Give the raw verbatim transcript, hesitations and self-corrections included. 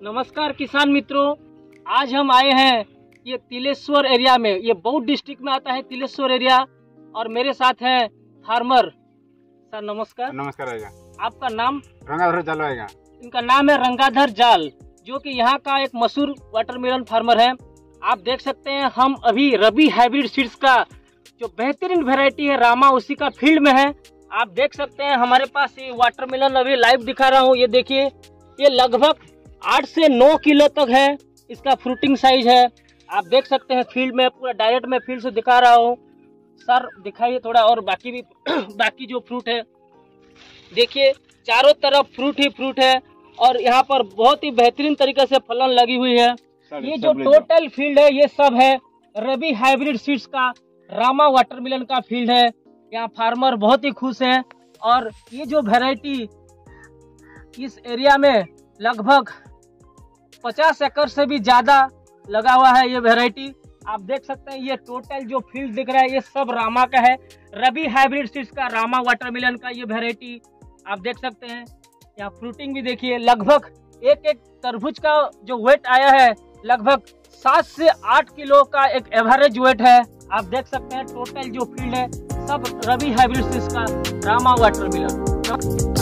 नमस्कार किसान मित्रों, आज हम आए हैं ये तिलेश्वर एरिया में। ये बौद्ध डिस्ट्रिक्ट में आता है तिलेश्वर एरिया, और मेरे साथ हैं फार्मर। सर नमस्कार। नमस्कार आएगा। आपका नाम? रंगाधर जाल आएगा। इनका नाम है रंगाधर जाल, जो कि यहाँ का एक मशहूर वाटरमेलन फार्मर है। आप देख सकते हैं हम अभी रबी हाइब्रिड सीड्स का जो बेहतरीन वेराइटी है रामा, उसी का फील्ड में है। आप देख सकते हैं हमारे पास ये वाटरमेलन अभी लाइव दिखा रहा हूँ। ये देखिए, ये लगभग आठ से नौ किलो तक है, इसका फ्रूटिंग साइज है। आप देख सकते हैं फील्ड में, पूरा डायरेक्ट में फील्ड से दिखा रहा हूँ। सर दिखाइए थोड़ा, और बाकी भी बाकी जो फ्रूट है देखिए, चारों तरफ फ्रूट ही फ्रूट है, और यहाँ पर बहुत ही बेहतरीन तरीके से फलन लगी हुई है। ये जो टोटल फील्ड है ये सब है रबी हाइब्रिड सीड्स का रामा वाटरमेलन का फील्ड है। यहाँ फार्मर बहुत ही खुश है, और ये जो वैरायटी इस एरिया में लगभग पचास एकड़ से भी ज्यादा लगा हुआ है ये वैरायटी। आप देख सकते हैं ये टोटल जो फील्ड दिख रहा है ये सब रामा का है, रबी हाइब्रिड सीड्स का रामा वाटरमेलन का ये वैरायटी आप देख सकते हैं। यहाँ फ्रूटिंग भी देखिए, लगभग एक एक तरबूज का जो वेट आया है लगभग सात से आठ किलो का एक एवरेज वेट है। आप देख सकते हैं टोटल जो फील्ड है सब रबी हाइब्रिड सीड्स का रामा वाटरमेलन।